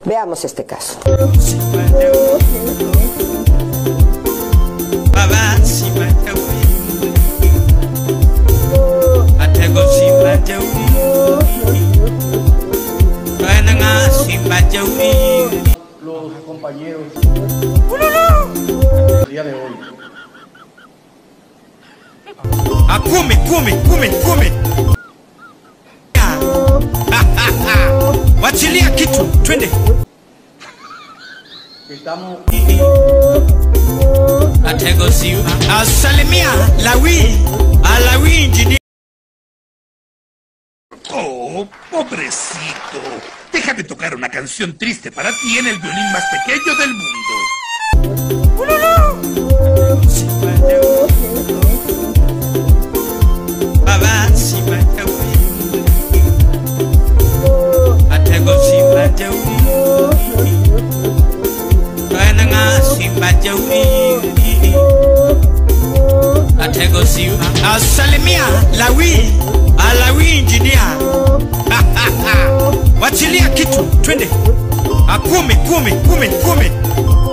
Veamos este caso. Los compañeros el día de hoy. Come. Wachilia kitu, twende. Estamos Atego siu. Salimia, Lawi engineer. Oh, pobrecito. Déjame tocar una canción triste para ti en el violín más pequeño del mundo. Salimia, Lawi engineer. Wachilia kitu, twende. Come.